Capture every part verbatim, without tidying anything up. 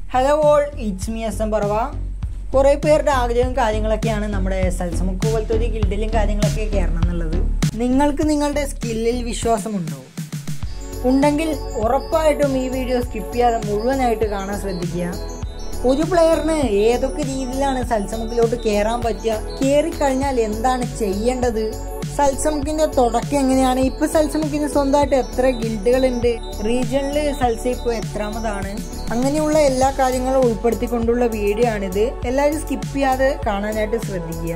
Hello all, it's me S M Parva. കുറേ പേരുടെ ആഗ്രഹവും കാര്യങ്ങളൊക്കെയാണ് നമ്മുടെ സൽസമുക്ക് പോലത്തെ ഒരു ഗിൽഡിലും കാര്യങ്ങളൊക്കെ കയറണം എന്നുള്ളത്. നിങ്ങൾക്ക് നിങ്ങളുടെ സ്കില്ലിൽ വിശ്വാസമുണ്ടോ? ഉണ്ടെങ്കിൽ ഉറപ്പായിട്ടും ഈ വീഡിയോ സ്കിപ്പ് ചെയ്യാതെ മുഴുവനായിട്ട് കാണാൻ ശ്രദ്ധിക്കുക. ഒരു പ്ലെയറിന് ഏതൊക്കെ രീതിയിലാണ് സൽസമുക്കിലോട്ട് കയറാൻ പറ്റുക, കയറിക്കഴിഞ്ഞാൽ എന്താണ് ചെയ്യേണ്ടത്, സൽസമുക്കിന്റെ തുടക്കം എങ്ങനെയാണ്, ഇപ്പൊ സൽസമുക്കിന് സ്വന്തമായിട്ട് എത്ര ഗിൽഡുകളുണ്ട്, റീജിയണില് സൽസ ഇപ്പോൾ എത്രാമതാണ്, അങ്ങനെയുള്ള എല്ലാ കാര്യങ്ങളും ഉൾപ്പെടുത്തിക്കൊണ്ടുള്ള വീഡിയോ ആണിത്. എല്ലാവരും സ്കിപ്പ് ചെയ്യാതെ കാണാനായിട്ട് ശ്രദ്ധിക്കുക.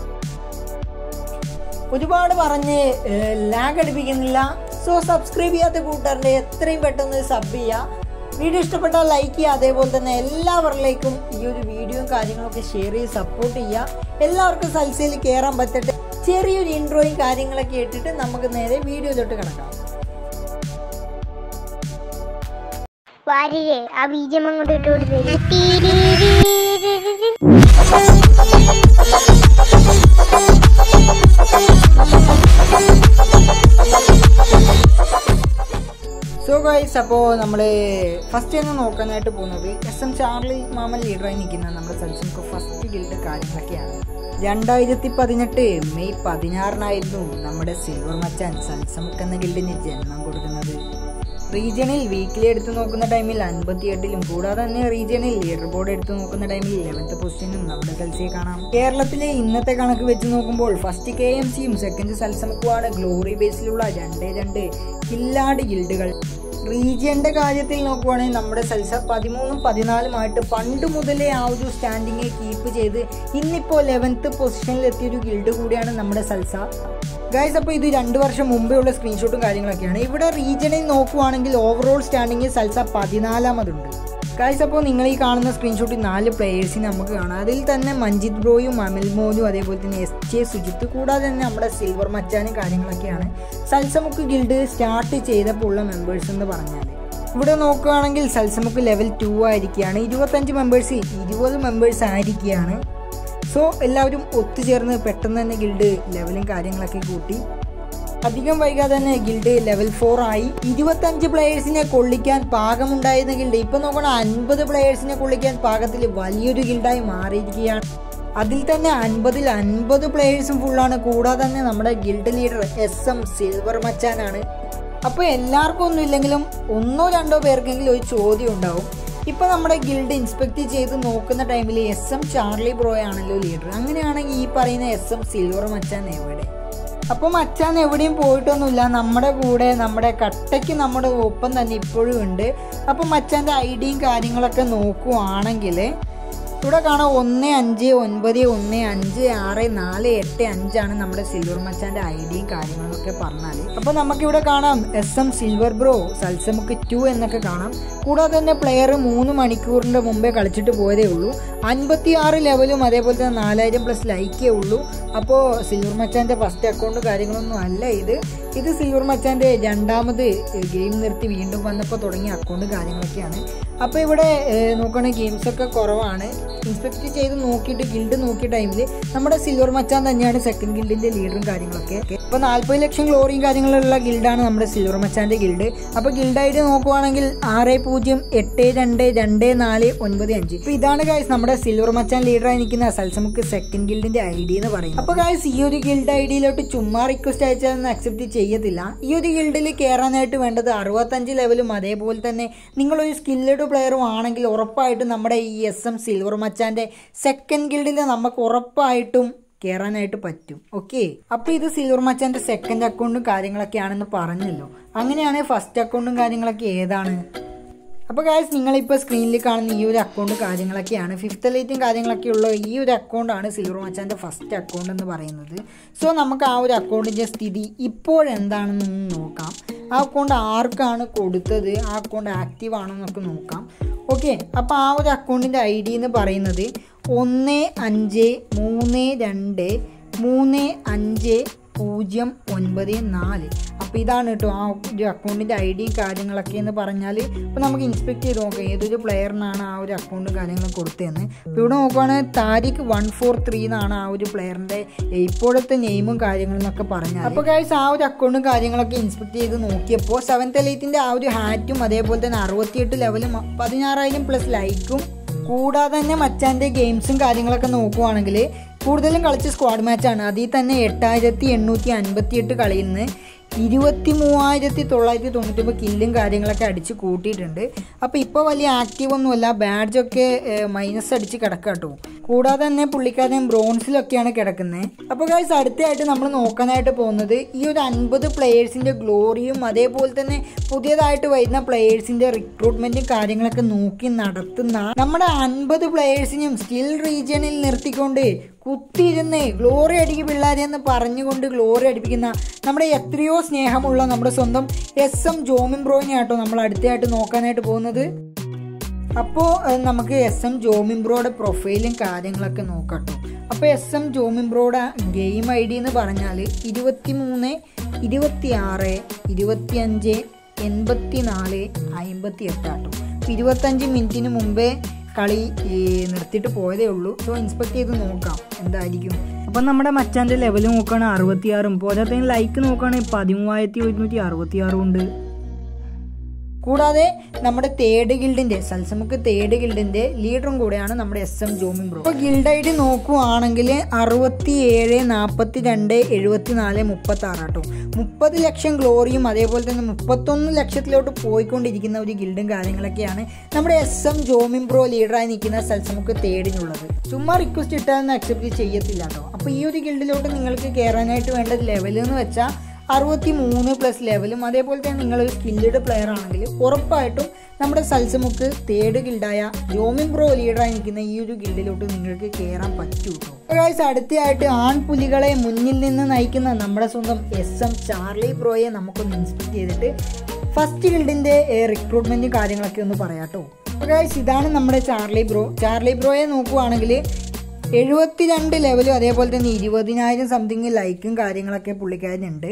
ഒരുപാട് പറഞ്ഞ് ലാഗ് അടിപ്പിക്കുന്നില്ല. സോ സബ്സ്ക്രൈബ് ചെയ്യാത്ത കൂട്ടുകാരുടെ എത്രയും പെട്ടെന്ന് സബ് ചെയ്യുക. വീഡിയോ ഇഷ്ടപ്പെട്ടാൽ ലൈക്ക് ചെയ്യുക. അതേപോലെ തന്നെ എല്ലാവരിലേക്കും ഈ ഒരു വീഡിയോയും കാര്യങ്ങളൊക്കെ ഷെയർ ചെയ്ത് സപ്പോർട്ട് ചെയ്യുക. എല്ലാവർക്കും സൽസയിൽ കയറാൻ പറ്റട്ടെ. ചെറിയൊരു ഇൻട്രോയും കാര്യങ്ങളൊക്കെ ഇട്ടിട്ട് നമുക്ക് നേരെ വീഡിയോയിലോട്ട് കിടക്കാം. വാരിയെ ആ ബീജം അങ്ങോട്ട് ഇട്ട് കൊടുത്തേ. സോ ഗൈസ്, അപ്പോൾ നമ്മൾ ഫസ്റ്റ് തന്നെ നോക്കാനായിട്ട് പോകുന്നത് എസ് എം ചാർലി മാമൻ ലീഡറായി നിൽക്കുന്ന നമ്മുടെ സൽസമുക്ക് ഫസ്റ്റ് ഗിൽഡ് കാര്യങ്ങളൊക്കെയാണ്. രണ്ടായിരത്തി പതിനെട്ട് മെയ് പതിനാറിനായിരുന്നു നമ്മുടെ സിൽവർ മച്ചാൻ സൽസമുക്ക് എന്ന ഗിൽഡിന് ജന്മം കൊടുക്കുന്നത്. റീജിയണിൽ വീക്കിലി എടുത്ത് നോക്കുന്ന ടൈമിൽ അൻപത്തി എട്ടിലും കൂടാതെ തന്നെ റീജിയണിൽ ലീഡർ ബോർഡ് എടുത്ത് നോക്കുന്ന ടൈമിൽ ഇലവൻത്ത് പൊസിഷനും നമ്മുടെ സൽസയെ കാണാം. കേരളത്തിലെ ഇന്നത്തെ കണക്ക് വെച്ച് നോക്കുമ്പോൾ ഫസ്റ്റ് കെ എം സിയും സെക്കൻഡ് സൽസമുക്കുമാണ് ഗ്ലോറി ബേസിലുള്ള രണ്ടേ രണ്ട് കില്ലാടി ഗിൽഡുകൾ. റീജിയന്റെ കാര്യത്തിൽ നോക്കുവാണെങ്കിൽ നമ്മുടെ സൽസ പതിമൂന്നും പതിനാലുമായിട്ട് പണ്ട് മുതലേ ആ ഒരു സ്റ്റാൻഡിങ് കീപ്പ് ചെയ്ത് ഇന്നിപ്പോൾ ലെവൻത്ത് പൊസിഷനിൽ എത്തിയൊരു ഗിൽഡ് കൂടിയാണ് നമ്മുടെ സൽസ. ഗൈസ്, അപ്പോൾ ഇത് രണ്ട് വർഷം മുമ്പേ ഉള്ള സ്ക്രീൻഷോട്ടും കാര്യങ്ങളൊക്കെയാണ്. ഇവിടെ റീജിയനിൽ നോക്കുവാണെങ്കിൽ ഓവറോൾ സ്റ്റാൻഡിങ് സൽസ പതിനാലാമതുണ്ട്. ഗൈസ്, അപ്പോൾ നിങ്ങൾ ഈ കാണുന്ന സ്ക്രീൻഷോട്ടിൽ നാല് പ്ലെയേഴ്സിനെ നമുക്ക് കാണാം. അതിൽ തന്നെ മഞ്ജിത് ബ്രോയും അമൽ മോനും അതേപോലെ തന്നെ എസ് ജെ സുജിത്ത് കൂടാതെ തന്നെ നമ്മുടെ സിൽവർ മച്ചാനും കാര്യങ്ങളൊക്കെയാണ് സൽസമുക്ക് ഗിൽഡ് സ്റ്റാർട്ട് ചെയ്തപ്പോൾ ഉള്ള മെമ്പേഴ്സ് എന്ന് പറഞ്ഞാൽ. ഇവിടെ നോക്കുകയാണെങ്കിൽ സൽസമുക്ക് ലെവൽ ടു ആയിരിക്കുകയാണ്. ഇരുപത്തഞ്ച് മെമ്പേഴ്സ് ഇരുപത് മെമ്പേഴ്സ് ആയിരിക്കുകയാണ്. സോ എല്ലാവരും ഒത്തുചേർന്ന് പെട്ടെന്ന് തന്നെ ഗിൽഡ് ലെവലും കാര്യങ്ങളൊക്കെ കൂട്ടി. അധികം വൈകാതെ തന്നെ ഗിൽഡ് ലെവൽ ഫോർ ആയി. ഇരുപത്തഞ്ച് പ്ലെയേഴ്സിനെ കൊള്ളിക്കാൻ പാകമുണ്ടായിരുന്ന ഗിൽഡ് ഇപ്പൊ നോക്കണം അൻപത് പ്ലെയേഴ്സിനെ കൊള്ളിക്കാൻ പാകത്തിൽ വലിയൊരു ഗിൽഡായി മാറിയിരിക്കുകയാണ്. അതിൽ തന്നെ അൻപതിൽ അൻപത് പ്ലെയേഴ്സും ഫുള്ളാണ്. കൂടാതെ തന്നെ നമ്മുടെ guild leader S M silver മച്ചാനാണ്. അപ്പോൾ എല്ലാവർക്കും ഒന്നും ഇല്ലെങ്കിലും ഒന്നോ രണ്ടോ പേർക്കെങ്കിലും ഒരു ചോദ്യം ഉണ്ടാവും. ഇപ്പൊ നമ്മുടെ ഗിൽഡ് ഇൻസ്പെക്ട് ചെയ്ത് നോക്കുന്ന ടൈമിൽ എസ് എം ചാർലി ബ്രോയാണല്ലോ ലീഡർ. അങ്ങനെയാണെങ്കിൽ ഈ പറയുന്ന എസ് എം സിൽവർ മച്ചാൻ എവിടെ? അപ്പോൾ മച്ചാൻ എവിടെയും പോയിട്ടൊന്നുമില്ല, നമ്മുടെ കൂടെ നമ്മുടെ കട്ടയ്ക്ക് നമ്മുടെ ഒപ്പം തന്നെ ഇപ്പോഴും ഉണ്ട്. അപ്പം മച്ചാൻ്റെ ഐ ഡിയും കാര്യങ്ങളൊക്കെ നോക്കുവാണെങ്കിൽ ഇവിടെ കാണാം ഒന്ന് അഞ്ച് ഒൻപത് ഒന്ന് അഞ്ച് ആറ് നാല് എട്ട് അഞ്ചാണ് നമ്മുടെ സിൽവർ മച്ചാൻ്റെ ഐ ഡിയും കാര്യങ്ങളൊക്കെ പറഞ്ഞാൽ. അപ്പോൾ നമുക്കിവിടെ കാണാം എസ് എം സിൽവർ ബ്രോ സൽസമുക്ക് ടു എന്നൊക്കെ കാണാം. കൂടാതെ തന്നെ പ്ലെയർ മൂന്ന് മണിക്കൂറിൻ്റെ മുമ്പേ കളിച്ചിട്ട് പോയതേ ഉള്ളൂ. അൻപത്തി ആറ് ലെവലും അതേപോലെ തന്നെ നാലായിരം പ്ലസ് ലൈക്കേ ഉള്ളൂ. അപ്പോൾ സിൽവർ മച്ചാൻ്റെ ഫസ്റ്റ് അക്കൗണ്ട് കാര്യങ്ങളൊന്നും അല്ല ഇത്. ഇത് സിൽവർ മച്ചാൻ്റെ രണ്ടാമത് ഗെയിം നിർത്തി വീണ്ടും വന്നപ്പോൾ തുടങ്ങിയ അക്കൗണ്ട് കാര്യങ്ങളൊക്കെയാണ്. അപ്പോൾ ഇവിടെ നോക്കുകയാണെങ്കിൽ ഗെയിംസൊക്കെ കുറവാണ്. ഇൻസ്പെക്ട് ചെയ്ത് നോക്കിയിട്ട് ഗിൽഡ് നോക്കിയ ടൈമിൽ നമ്മുടെ സിൽവർ മച്ചാൻ തന്നെയാണ് സെക്കൻഡ് ഗിൽഡിൻ്റെ ലീഡറും കാര്യങ്ങളൊക്കെ. ഇപ്പോൾ നാൽപ്പത് ലക്ഷം ഗ്ലോറിയും കാര്യങ്ങളുള്ള ഗിൽഡാണ് നമ്മുടെ സിൽവർ മച്ചാൻ്റെ ഗിൽഡ്. അപ്പോൾ ഗിൽഡ് ഐ ഡി നോക്കുവാണെങ്കിൽ ആറ് പൂജ്യം എട്ട് രണ്ട് രണ്ട് നാല് ഒൻപത് അഞ്ച്. ഇപ്പോൾ ഇതാണ് ഗൈസ് നമ്മുടെ സിൽവർ മച്ചാൻ ലീഡറായി നിൽക്കുന്ന സൽസമുക്ക് സെക്കൻഡ് ഗിൽഡിൻ്റെ ഐ ഡി എന്ന് പറയുന്നത്. അപ്പോൾ ഗൈസ്, ഈ ഒരു ഗിൽഡ് ഐ ഡിയിലോട്ട് ചുമ്മാ റിക്വസ്റ്റ് അയച്ചാൽ അക്സെപ്റ്റ് ചെയ്യത്തില്ല. ഈ ഒരു ഗിൽഡിൽ കയറാനായിട്ട് വേണ്ടത് അറുപത്തഞ്ച് ലെവലും അതേപോലെ തന്നെ നിങ്ങളൊരു സ്കില്ലഡ് പ്ലെയറും ആണെങ്കിൽ ഉറപ്പായിട്ടും നമ്മുടെ ഈ എസ് എം സിൽവർ മച്ചാൻ്റെ സെക്കൻഡ് ഗിൽഡിൽ നമുക്ക് ഉറപ്പായിട്ടും കയറാനായിട്ട് പറ്റും. ഓക്കെ, അപ്പോൾ ഇത് സിൽവർ മച്ചാൻ്റെ സെക്കൻഡ് അക്കൗണ്ടും കാര്യങ്ങളൊക്കെയാണെന്ന് പറഞ്ഞല്ലോ. അങ്ങനെയാണ് ഫസ്റ്റ് അക്കൗണ്ടും കാര്യങ്ങളൊക്കെ ഏതാണ്? അപ്പോൾ ഗൈസ്, നിങ്ങളിപ്പോൾ സ്ക്രീനിൽ കാണുന്ന ഈ ഒരു അക്കൗണ്ട് കാര്യങ്ങളൊക്കെയാണ് ഫിഫ്ത്ത് ലൈറ്റും കാര്യങ്ങളൊക്കെ ഉള്ള ഈ ഒരു അക്കൗണ്ടാണ് സിൽവർ മച്ചാൻ്റെ ഫസ്റ്റ് അക്കൗണ്ട് എന്ന് പറയുന്നത്. സോ നമുക്ക് ആ ഒരു അക്കൗണ്ടിൻ്റെ സ്ഥിതി ഇപ്പോഴെന്താണെന്നൊന്ന് നോക്കാം. ആ അക്കൗണ്ട് ആർക്കാണ് കൊടുത്തത്, ആ അക്കൗണ്ട് ആക്റ്റീവ് ആണോ എന്നൊക്കെ നോക്കാം. ഓക്കെ, അപ്പോൾ ആ ഒരു അക്കൗണ്ടിൻ്റെ ഐ ഡി എന്ന് പറയുന്നത് ഒന്ന് അഞ്ച് മൂന്ന് രണ്ട് മൂന്ന് അഞ്ച് പൂജ്യം ഒൻപത് നാല്. അപ്പോൾ ഇതാണ് കേട്ടോ ആ ഒരു അക്കൗണ്ടിൻ്റെ ഐ ഡിയും കാര്യങ്ങളൊക്കെ എന്ന് പറഞ്ഞാൽ. ഇപ്പോൾ നമുക്ക് ഇൻസ്പെക്ട് ചെയ്ത് നോക്കാം ഏതൊരു പ്ലെയറിനാണ് ആ ഒരു അക്കൗണ്ടും കാര്യങ്ങളും കൊടുത്തതെന്ന്. ഇപ്പോൾ ഇവിടെ നോക്കുകയാണെങ്കിൽ താരിഖ് വൺ ഫോർ ത്രീ എന്നാണ് ആ ഒരു പ്ലെയറിൻ്റെ ഇപ്പോഴത്തെ നെയിമും കാര്യങ്ങളും എന്നൊക്കെ പറഞ്ഞാൽ. അപ്പോൾ ഗൈസ് ആ ഒരു അക്കൗണ്ടും കാര്യങ്ങളൊക്കെ ഇൻസ്പെക്ട് ചെയ്ത് നോക്കിയപ്പോൾ സെവൻത്ത് എലൈറ്റിൻ്റെ ആ ഒരു ഹാറ്റും അതേപോലെ തന്നെ അറുപത്തിയെട്ട് ലെവലും പതിനാറായിരം പ്ലസ് ലൈക്കും കൂടാതെ തന്നെ മച്ചാൻ്റെ ഗെയിംസും കാര്യങ്ങളൊക്കെ നോക്കുവാണെങ്കിൽ കൂടുതലും കളിച്ച സ്ക്വാഡ് മാച്ചാണ്. അതിൽ തന്നെ എട്ടായിരത്തി എണ്ണൂറ്റി അൻപത്തി എട്ട് കളിയിൽ നിന്ന് ഇരുപത്തി മൂവായിരത്തി തൊള്ളായിരത്തി തൊണ്ണൂറ്റൊമ്പത് കില്ലും കാര്യങ്ങളൊക്കെ അടിച്ച് കൂട്ടിയിട്ടുണ്ട്. അപ്പോൾ ഇപ്പോൾ വലിയ ആക്റ്റീവ് ഒന്നുമല്ല, ബാഡ്ജൊക്കെ മൈനസ് അടിച്ച് കിടക്കുക കേട്ടോ. കൂടാതെ തന്നെ പുള്ളിക്കാരൻ ബ്രോൺസിലൊക്കെയാണ് കിടക്കുന്നത്. അപ്പോൾ ഗൈസ് അടുത്തതായിട്ട് നമ്മൾ നോക്കാനായിട്ട് പോകുന്നത് ഈ ഒരു അൻപത് പ്ലെയേഴ്സിൻ്റെ ഗ്ലോറിയും അതേപോലെ തന്നെ പുതിയതായിട്ട് വരുന്ന പ്ലെയേഴ്സിൻ്റെ റിക്രൂട്ട്മെൻറ്റും കാര്യങ്ങളൊക്കെ നോക്കി നടത്തുന്ന നമ്മുടെ അൻപത് പ്ലെയേഴ്സിനും സ്കിൽ റീജിയണിൽ നിർത്തിക്കൊണ്ട് കുത്തിയിരുന്ന് ഗ്ലോറി അടിക്ക് പിള്ളേരെ എന്ന് പറഞ്ഞുകൊണ്ട് ഗ്ലോറി അടിപ്പിക്കുന്ന നമ്മുടെ എത്രയോ സ്നേഹമുള്ള നമ്മുടെ സ്വന്തം എസ് എം ജോമിൻ ബ്രോയിനെ ആട്ടോ നമ്മൾ അടുത്തതായിട്ട് നോക്കാനായിട്ട് പോകുന്നത്. അപ്പോൾ നമുക്ക് എസ് എം ജോമിൻ ബ്രോയുടെ പ്രൊഫൈലും കാര്യങ്ങളൊക്കെ നോക്കാട്ടോ. അപ്പോൾ എസ് എം ജോമിൻ ബ്രോയുടെ ഗെയിം ഐ ഡി എന്ന് പറഞ്ഞാൽ ഇരുപത്തി മൂന്ന് ഇരുപത്തി ആറ് ഇരുപത്തി അഞ്ച് എൺപത്തി നാല് അമ്പത്തി എട്ടാട്ടോ. ഇരുപത്തഞ്ച് മിനിറ്റിന് മുമ്പേ കളി നിർത്തിയിട്ട് പോയതേ ഉള്ളൂ. സോ ഇൻസ്പെക്ട് ചെയ്ത് നോക്കാം എന്തായിരിക്കും. അപ്പം നമ്മുടെ മച്ചാൻ്റെ ലെവൽ നോക്കുകയാണെങ്കിൽ അറുപത്തിയാറും പോരാത്തതിന് ലൈക്ക് നോക്കുകയാണെങ്കിൽ പതിമൂവായിരത്തി ഒരുന്നൂറ്റി അറുപത്തി ആറും ഉണ്ട്. കൂടാതെ നമ്മുടെ തേർഡ് ഗിൽഡിൻ്റെ സൽസമുക്ക് തേർഡ് ഗിൽഡിൻ്റെ ലീഡറും കൂടെയാണ് നമ്മുടെ എസ് എം ജോമിൻ ബ്രോ. അപ്പോൾ ഗിൽഡ് ഐ ഡി നോക്കുവാണെങ്കിൽ അറുപത്തി ഏഴ് നാൽപ്പത്തി രണ്ട് എഴുപത്തി നാല് മുപ്പത്തി ആറ് കേട്ടോ. മുപ്പത് ലക്ഷം ഗ്ലോറിയും അതേപോലെ തന്നെ മുപ്പത്തൊന്ന് ലക്ഷത്തിലോട്ട് പോയിക്കൊണ്ടിരിക്കുന്ന ഒരു ഗിൽഡും കാര്യങ്ങളൊക്കെയാണ് നമ്മുടെ എസ് എം ജോമിൻ ബ്രോ ലീഡറായി നിൽക്കുന്ന സൽസമുക്ക് തേർഡിനുള്ളത്. ചുമ്മാ റിക്വസ്റ്റ് ഇട്ടാൽ അക്സെപ്റ്റ് ചെയ്യത്തില്ല കേട്ടോ. അപ്പോൾ ഈ ഒരു ഗിൽഡിലോട്ട് നിങ്ങൾക്ക് കയറാനായിട്ട് വേണ്ട ലെവൽ എന്ന് വെച്ചാൽ അറുപത്തി മൂന്ന് പ്ലസ് ലെവലും അതേപോലെ തന്നെ നിങ്ങളൊരു സ്കില്ലഡ് പ്ലെയർ ആണെങ്കിൽ ഉറപ്പായിട്ടും നമ്മുടെ സൽസമുക്ക് തേർഡ് ഗിൽഡായ ജോമിൻ ബ്രോ ലീഡറായി നിൽക്കുന്ന ഈ ഒരു ഗിൽഡിലോട്ട് നിങ്ങൾക്ക് കയറാൻ പറ്റൂ കേട്ടോ. ഗൈസ് അടുത്തയായിട്ട് ആൺപുലികളെ മുന്നിൽ നിന്ന് നയിക്കുന്ന നമ്മുടെ സ്വന്തം എസ് എം ചാർലി ബ്രോയെ നമുക്കൊന്ന് ഇൻസ്പെക്ട് ചെയ്തിട്ട് ഫസ്റ്റ് ഗിൽഡിൻ്റെ റിക്രൂട്ട്മെൻറ്റും കാര്യങ്ങളൊക്കെ ഒന്ന് പറയാം കേട്ടോ. അപ്പോൾ ഗൈസ് ഇതാണ് നമ്മുടെ ചാർലി ബ്രോ. ചാർലി ബ്രോയെ നോക്കുവാണെങ്കിൽ എഴുപത്തി രണ്ട് ലെവലും അതേപോലെ തന്നെ ഇരുപതിനായിരം സംതിങ് ലൈക്കും കാര്യങ്ങളൊക്കെ പുള്ളിക്കാരനുണ്ട്.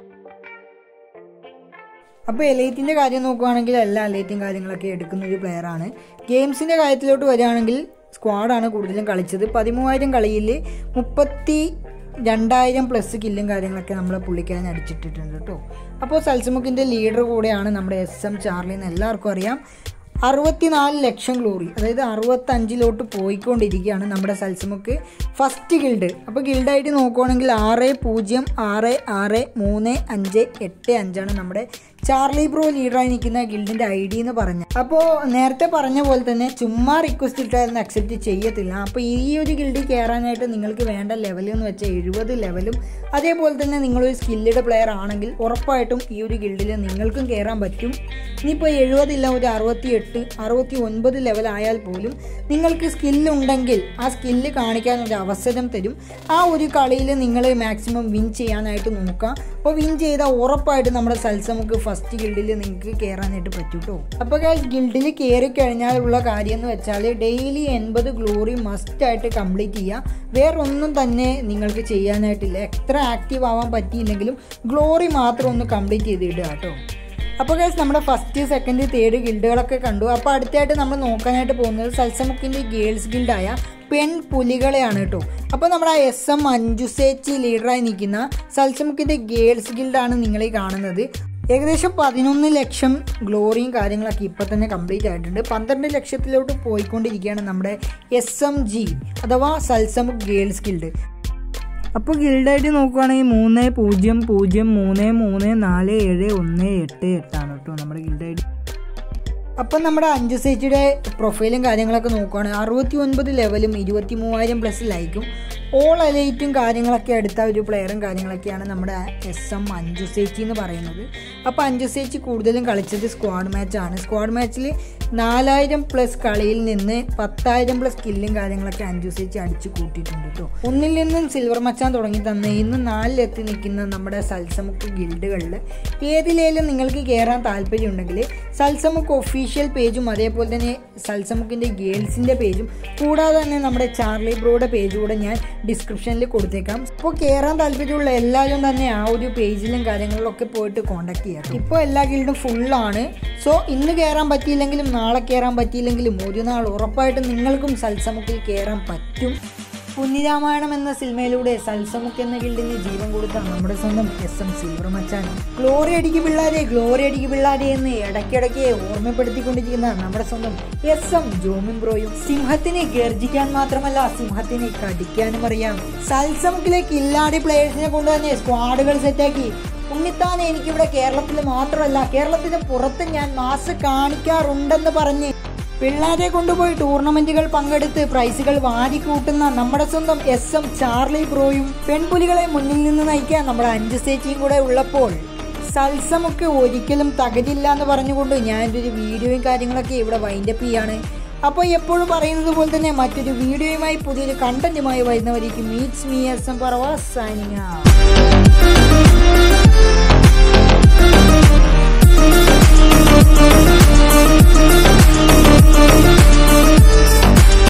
അപ്പോൾ എലൈറ്റിൻ്റെ കാര്യം നോക്കുകയാണെങ്കിൽ എല്ലാ എലൈറ്റും കാര്യങ്ങളൊക്കെ എടുക്കുന്ന ഒരു പ്ലെയറാണ്. ഗെയിംസിൻ്റെ കാര്യത്തിലോട്ട് വരികയാണെങ്കിൽ സ്ക്വാഡാണ് കൂടുതലും കളിച്ചത്. പതിമൂവായിരം കളിയിൽ മുപ്പത്തി രണ്ടായിരം പ്ലസ് കില്ലും കാര്യങ്ങളൊക്കെ നമ്മൾ പുള്ളിക്കാരൻ അടിച്ചിട്ടിട്ടുണ്ട് കേട്ടോ. അപ്പോൾ സൽസമുക്കിൻ്റെ ലീഡർ കൂടെയാണ് നമ്മുടെ എസ് എം ചാർലി എന്ന് എല്ലാവർക്കും അറിയാം. അറുപത്തിനാല് ലക്ഷം ഗ്ലോറി അതായത് അറുപത്തഞ്ചിലോട്ട് പോയിക്കൊണ്ടിരിക്കുകയാണ് നമ്മുടെ സൽസമുക്ക് ഫസ്റ്റ് ഗിൽഡ്. അപ്പോൾ ഗിൽഡായിട്ട് നോക്കുകയാണെങ്കിൽ ആറ് പൂജ്യം ആറ് ആറ് മൂന്ന് അഞ്ച് എട്ട് അഞ്ചാണ് നമ്മുടെ ചാർലി ബ്രോ ലീഡറായി നിൽക്കുന്ന ഗിൽഡിൻ്റെ ഐ ഡി എന്ന് പറഞ്ഞ. അപ്പോൾ നേരത്തെ പറഞ്ഞ പോലെ തന്നെ ചുമ്മാ റിക്വസ്റ്റ് ഇട്ടായിരുന്നു അക്സെപ്റ്റ് ചെയ്യത്തില്ല. അപ്പോൾ ഈ ഒരു ഗിൽഡിൽ കയറാനായിട്ട് നിങ്ങൾക്ക് വേണ്ട ലെവൽ എന്ന് വെച്ചാൽ എഴുപത് ലെവലും അതേപോലെ തന്നെ നിങ്ങളൊരു സ്കില്ലഡ് പ്ലെയർ ആണെങ്കിൽ ഉറപ്പായിട്ടും ഈ ഒരു ഗിൽഡിൽ നിങ്ങൾക്കും കയറാൻ പറ്റും. ഇനിയിപ്പോൾ എഴുപതില്ല ഒരു അറുപത്തി എട്ട് അറുപത്തി ഒൻപത് ലെവലായാൽ പോലും നിങ്ങൾക്ക് സ്കില്ലുണ്ടെങ്കിൽ ആ സ്കില്ല് കാണിക്കാൻ ഒരു അവസരം തരും. ആ ഒരു കളിയിൽ നിങ്ങൾ മാക്സിമം വിൻ ചെയ്യാനായിട്ട് നോക്കുക. അപ്പോൾ വിൻ ചെയ്താൽ ഉറപ്പായിട്ട് നമ്മുടെ സൽസമുക്ക് ഫസ്റ്റ് ഗിൽഡിൽ നിങ്ങൾക്ക് കയറാനായിട്ട് പറ്റും കേട്ടോ. അപ്പോൾ ഗൈസ് ഗിൽഡിൽ കയറി കഴിഞ്ഞാലുള്ള കാര്യം എന്ന് വെച്ചാൽ ഡെയിലി എൺപത് ഗ്ലോറി മസ്റ്റായിട്ട് കംപ്ലീറ്റ് ചെയ്യുക. വേറൊന്നും തന്നെ നിങ്ങൾക്ക് ചെയ്യാനായിട്ടില്ല. എത്ര ആക്റ്റീവ് ആവാൻ പറ്റിയില്ലെങ്കിലും ഗ്ലോറി മാത്രം ഒന്ന് കംപ്ലീറ്റ് ചെയ്തിടുക കേട്ടോ. അപ്പോൾ ഗൈസ് നമ്മുടെ ഫസ്റ്റ് സെക്കൻഡ് തേർഡ് ഗിൽഡുകളൊക്കെ കണ്ടു. അപ്പോൾ അടുത്തായിട്ട് നമ്മൾ നോക്കാനായിട്ട് പോകുന്നത് സൽസമുക്കിൻ്റെ ഗേൾസ് ഗിൽഡായ പെൺ പുലികളെയാണ് കേട്ടോ. അപ്പോൾ നമ്മുടെ എസ് എം അഞ്ജുസേച്ചി ലീഡറായി നിൽക്കുന്ന സൽസമുക്കിൻ്റെ ഗേൾസ് ഗിൽഡാണ് നിങ്ങളീ കാണുന്നത്. ഏകദേശം പതിനൊന്ന് ലക്ഷം ഗ്ലോറിയും കാര്യങ്ങളൊക്കെ ഇപ്പോൾ തന്നെ കംപ്ലീറ്റ് ആയിട്ടുണ്ട്. പന്ത്രണ്ട് ലക്ഷത്തിലോട്ട് പോയിക്കൊണ്ടിരിക്കുകയാണ് നമ്മുടെ എസ് എം ജി അഥവാ സൽസമുക്ക് ഗേൾസ് ഗിൽഡ്. അപ്പോൾ ഗിൽഡായിട്ട് നോക്കുകയാണെങ്കിൽ മൂന്ന് പൂജ്യം പൂജ്യം മൂന്ന് മൂന്ന് നാല് ഏഴ് ഒന്ന് എട്ട് എട്ടാണ് കേട്ടോ നമ്മുടെ ഗിൽഡായിട്ട്. അപ്പം നമ്മുടെ അഞ്ജുസേച്ചിയുടെ പ്രൊഫൈലും കാര്യങ്ങളൊക്കെ നോക്കുകയാണെങ്കിൽ അറുപത്തി ഒൻപത് ലെവലും ഇരുപത്തി മൂവായിരം പ്ലസ് ലൈക്കും ഓൾ എലൈറ്റും കാര്യങ്ങളൊക്കെ എടുത്ത ഒരു പ്ലെയറും കാര്യങ്ങളൊക്കെയാണ് നമ്മുടെ എസ് എം അഞ്ജുസേച്ചി എന്ന് പറയുന്നത്. അപ്പോൾ അഞ്ചു ചേച്ചി കൂടുതലും കളിച്ചത് സ്ക്വാഡ് മാച്ചാണ്. സ്ക്വാഡ് മാച്ചിൽ നാലായിരം പ്ലസ് കളിയിൽ നിന്ന് പത്തായിരം പ്ലസ് കില്ലും കാര്യങ്ങളൊക്കെ അഞ്ചു ചേച്ചി അടിച്ചു കൂട്ടിയിട്ടുണ്ട് കേട്ടോ. ഒന്നിൽ നിന്നും സിൽവർ മച്ചാൻ തുടങ്ങി തന്നെ ഇന്ന് നാലിലെത്തി നിൽക്കുന്ന നമ്മുടെ സൽസമുക്ക് ഗിൽഡുകളിൽ ഏതിലേലും നിങ്ങൾക്ക് കയറാൻ താല്പര്യം ഉണ്ടെങ്കിൽ സൽസമുക്ക് ഒഫീഷ്യൽ പേജും അതേപോലെ തന്നെ സൽസമുക്കിൻ്റെ ഗേൾസിൻ്റെ പേജും കൂടാതെ തന്നെ നമ്മുടെ ചാർലി ബ്രോയുടെ പേജ് കൂടെ ഞാൻ ഡിസ്ക്രിപ്ഷനിൽ കൊടുത്തേക്കാം. ഇപ്പോൾ കയറാൻ താല്പര്യമുള്ള എല്ലാവരും തന്നെ ആ ഒരു പേജിലും കാര്യങ്ങളിലൊക്കെ പോയിട്ട് കോൺടാക്ട് ചെയ്യാം. ഇപ്പോൾ എല്ലാ ഗിൽഡും ഫുള്ളാണ്. സോ ഇന്ന് കയറാൻ പറ്റിയില്ലെങ്കിലും നാളെ കയറാൻ പറ്റിയില്ലെങ്കിലും ഒരു നാൾ ഉറപ്പായിട്ടും നിങ്ങൾക്കും സൽസമുക്കിൽ കയറാൻ പറ്റും. പുണ്യരാമായണം എന്ന സിനിമയിലൂടെ സൽസമുക്ക് എന്ന ഗിൽഡിന് ജീവൻ കൊടുത്ത നമ്മുടെ സ്വന്തം എസ് എം സിൽവർ മച്ചാൻ ഗ്ലോറി അടിക്ക് പിള്ളാരെ ഗ്ലോറി അടിക്ക് പിള്ളാരെ എന്ന് ഇടയ്ക്കിടയ്ക്ക് ഓർമ്മപ്പെടുത്തിക്കൊണ്ടിരിക്കുന്ന നമ്മുടെ സ്വന്തം എസ് എം ജോമിൻ ബ്രോയും സിംഹത്തിനെ ഗർജിക്കാൻ മാത്രമല്ല സിംഹത്തിനെ കടിക്കാനും അറിയാം. സൽസമുക്കിലെ കില്ലാടി പ്ലേയേഴ്സിനെ കൊണ്ട് തന്നെ സ്ക്വാഡുകൾ സെറ്റാക്കി ഉണ്ണിത്താനെ എനിക്കിവിടെ കേരളത്തിൽ മാത്രമല്ല കേരളത്തിന് പുറത്ത് ഞാൻ മാസ് കാണിക്കാറുണ്ടെന്ന് പറഞ്ഞ് പിള്ളേരെ കൊണ്ടുപോയി ടൂർണമെന്റുകൾ പങ്കെടുത്ത് പ്രൈസുകൾ വാരിക്കൂട്ടുന്ന നമ്മുടെ സ്വന്തം എസ് എം ചാർലി ബ്രോയും പെൺപുലികളെ മുന്നിൽ നിന്ന് നയിക്കാൻ നമ്മുടെ അഞ്ചു ചേച്ചിയും കൂടെ ഉള്ളപ്പോൾ സൽസമുക്ക് ഒരിക്കലും തകരില്ല എന്ന് പറഞ്ഞുകൊണ്ട് ഞാനൊരു വീഡിയോയും കാര്യങ്ങളൊക്കെ ഇവിടെ വൈൻഡപ്പ് ചെയ്യാണ്. അപ്പോൾ എപ്പോഴും പറയുന്നത് പോലെ തന്നെ മറ്റൊരു വീഡിയോയുമായി പുതിയൊരു കണ്ടന്റുമായി വരുന്നവരേക്കും meets me S M Parava signing out.